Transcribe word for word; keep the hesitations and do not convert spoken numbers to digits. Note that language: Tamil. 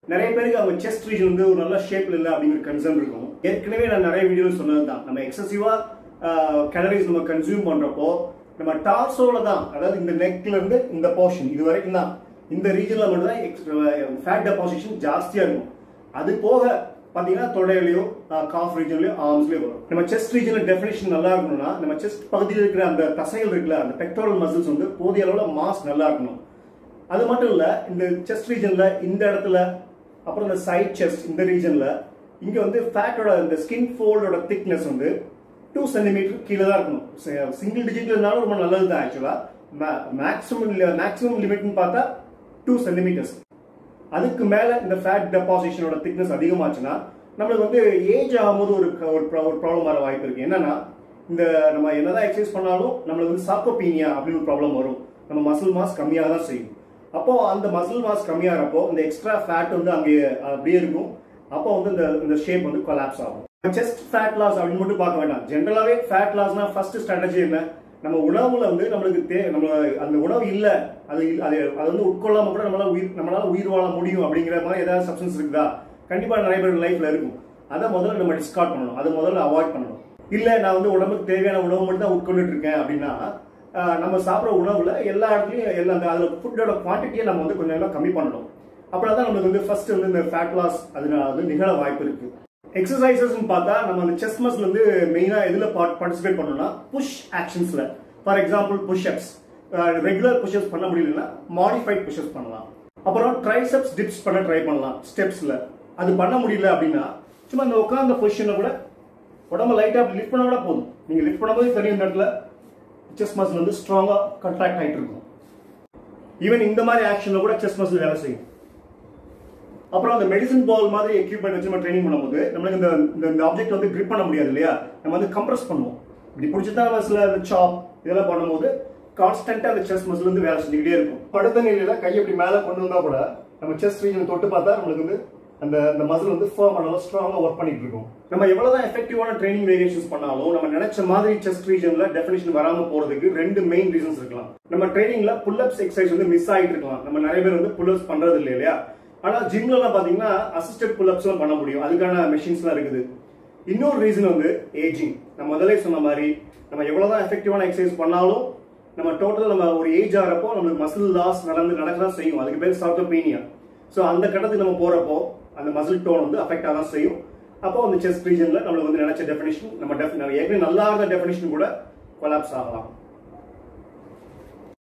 நிறைய பேருக்கு அவங்க செஸ்ட் ரீஜன் வந்து ஒரு நல்ல ஷேப்ல இல்லை அப்படிங்கிற கன்சர்ன் இருக்கும். ஏற்கனவே நான் நிறைய வீடியோல சொன்னது தான், நம்ம எக்ஸசிவா கேலரிஸ் நம்ம கன்சியூம் பண்றப்போ நம்ம டார்சோல தான், அதாவது இந்த நெக்ல இருந்து இந்த போர்ஷன் இது வரைக்கும் தான், இந்த ரீஜன்ல மட்டும் தான் ஃபேட் டெபாசிஷன் ஜாஸ்தியா இருக்கும். அது போக பாத்தீங்கன்னா தொடையிலயோ காஃப் ரீஜன்லயோ ஆர்ம்ஸ்லயோ வரும். நம்ம செஸ்ட் ரீஜன்ல டெஃபினிஷன் நல்லா இருக்கணும்னா நம்ம செஸ்ட் பகுதியில் இருக்கிற அந்த தசைகள் இருக்குல்ல, அந்த பெக்டோரல் மசில்ஸ் வந்து போதிய அளவுல மாஸ் நல்லா இருக்கணும். அது மட்டும் இல்ல, இந்த செஸ்ட் ரீஜன்ல இந்த இடத்துல, அப்புறம் இந்த சைட் செஸ்ட் இந்த ரீஜன்ல இங்க வந்து ஃபேட்டோட இந்த ஸ்கின் ஃபோல்டோட திக்னஸ் வந்து டூ சென்டிமீட்டர் கீழே தான் இருக்கணும். சிங்கிள் டிஜிட்ல இருந்தாலும் ரொம்ப நல்லது தான். ஆக்சுவலா மேக்ஸிமம் மேக்ஸிமம் லிமிட்னு பார்த்தா டூ சென்டிமீட்டர்ஸ். அதுக்கு மேல இந்த ஃபேட் டெபாசிஷனோட திக்னஸ் அதிகமாச்சுன்னா நம்மளுக்கு வந்து ஏஜ் ஆகும்போது ஒரு ஒரு ப்ராப்ளம் வர வாய்ப்பு இருக்கு. என்னன்னா, இந்த நம்ம என்னதான் எக்ஸசைஸ் பண்ணாலும் நம்மளுக்கு வந்து சார்கோபீனியா அப்படின்னு ஒரு ப்ராப்ளம் வரும். நம்ம மசில் மாஸ் கம்மியாக தான் செய்யும். அப்போ அந்த மசில் மாஸ் கம்மியாகிறப்போ இந்த எக்ஸ்ட்ரா ஃபேட் வந்து அங்கே அப்படியே இருக்கும். அப்போ வந்து இந்த இந்த ஷேப் வந்து கொலாப்ஸ் ஆகும். செஸ்ட் ஃபேட் லாஸ் அப்படின்னு மட்டும் பார்க்க வேண்டாம். ஜென்ரலாவே ஃபேட் லாஸ்னா ஃபர்ஸ்ட் ஸ்ட்ராட்டஜி என்ன, நம்ம உணவுல வந்து நம்மளுக்கு தே நம்ம அந்த உணவு இல்ல, அது அது அது வந்து உட்கொள்ளாம கூட நம்மளால உயிர் நம்மளால உயிர் வாழ முடியும் அப்படிங்கிற மாதிரி ஏதாவது சப்ஸ்டன்ஸ் இருக்குதா? கண்டிப்பா நிறைய பேர் லைஃப்ல இருக்கும். அதை முதல்ல நம்ம டிஸ்கார்ட் பண்ணணும், அதை முதல்ல அவாய்ட் பண்ணணும். இல்ல நான் வந்து உடம்புக்கு தேவையான உணவு மட்டும் தான் உட்கொண்டுட்டு இருக்கேன் அப்படின்னா நம்ம சாப்பிட்ற உணவுல எல்லா இடத்துலயும் எல்லா அதுல ஃபுட்டோட குவான்டிட்டியை நம்ம வந்து கொஞ்சம் எல்லாம் கம்மி பண்ணணும். அப்படின்னா நம்மளுக்கு வந்து ஃபர்ஸ்ட் வந்து இந்த ஃபேட் லாஸ் அதனால வந்து நிகழ வாய்ப்பு இருக்கு. எக்ஸசைசஸ் பார்த்தா நம்ம அந்த செஸ்ட் மசில் வந்து மெயினா எதுல பார்ட்டிசிபேட் பண்ணணும்னா புஷ் ஆக்ஷன்ஸ்ல. For example push ups, regular push ups பண்ண முடியலன்னா மாடிஃபைட் புஷ் அப்ஸ் பண்ணலாம். அப்புறம் ட்ரைசெப்ஸ் டிப்ஸ் பண்ண ட்ரை பண்ணலாம் ஸ்டெப்ஸ்ல. அது பண்ண முடியல அப்படின்னா சும்மா இந்த உட்கார்ந்த பொசிஷன்ல கூட உடம்பு லைட்டா லிஃப்ட் பண்ண கூட போதும். நீங்க லிஃப்ட் பண்ணும்போது தெரியும் இந்த இடத்துல செஸ்ட் மசில் வந்து ஸ்ட்ராங்கா கான்ட்ராக்ட் ஆயிட்டு இருக்கும். ஈவன் இந்த மாதிரி ஆக்ஷன்ல கூட செஸ்ட் மசில் வேலை செய்யும். அப்புறம் அந்த மெடிசன் பால் மாதிரி எக்யூப்மெண்ட் வச்சு நம்ம ட்ரைனிங் பண்ணும்போது நம்மளுக்கு இந்த இந்த ஆப்ஜெக்ட் வந்து கிரிப் பண்ண முடியாது இல்லையா, நம்ம வந்து கம்ப்ரஸ் பண்ணுவோம். இப்படி பிடிச்சதான் மசில் அந்த சாப் இதெல்லாம் பண்ணும்போது கான்ஸ்டன்டா அந்த செஸ்ட் மசில் வந்து வேலை செஞ்சுக்கிட்டே இருக்கும். படுத்த நிலையில கை இப்படி மேல கொண்டு வந்தா கூட நம்ம செஸ்ட் ரீஜன் தொட்டு பார்த்தா நம்மளுக்கு வந்து அந்த அந்த மசில் வந்து ஃபர்மா ஸ்ட்ராங்கா ஒர்க் பண்ணிட்டு இருக்கும். நம்ம எவ்வளவுதான் எஃபெக்டிவான ட்ரைனிங் வேரியேஷன்ஸ் பண்ணாலும் நம்ம நினைச்ச மாதிரி செஸ்ட் ரீஜன்ல டெஃபினிஷன் வராம போறதுக்கு ரெண்டு மெயின் ரீசன்ஸ் இருக்கலாம். நம்ம ட்ரைனிங்ல புல் அப்ஸ் எக்ஸசைஸ் வந்து மிஸ் ஆயிட்டு இருக்கலாம். நம்ம நிறைய பேர் வந்து புல் அப்ஸ் பண்றது இல்லை இல்லையா. ஆனா ஜிம்ல எல்லாம் பாத்தீங்கன்னா அசிஸ்டட் புல் அப்ஸ் எல்லாம் பண்ண முடியும். அதுக்கான மெஷின்ஸ் எல்லாம் இருக்குது. இன்னொரு ரீசன் வந்து ஏஜிங். நம்ம முதல்ல சொன்ன மாதிரி நம்ம எவ்வளவுதான் எஃபெக்டிவான எக்ஸசைஸ் பண்ணாலும் நம்ம டோட்டல் நம்ம ஒரு ஏஜ் ஆகிறப்போ நம்மளுக்கு மசில் லாஸ் நடந்து நடக்கதான் செய்யும். அதுக்கு பேர் சார்கோபீனியா. ஸோ அந்த கட்டத்துக்கு நம்ம போறப்போ அந்த மசில் டோன் வந்து அஃபெக்ட் ஆகதான் செய்யும். அப்போ அந்த செஸ்ட் ரீஜன்ல நம்மளுக்கு வந்து நினைச்ச டெஃபினிஷன் நம்ம ஏற்கனவே நல்லா இருந்த டெஃபினிஷன் கூட கொலாப்ஸ் ஆகலாம்.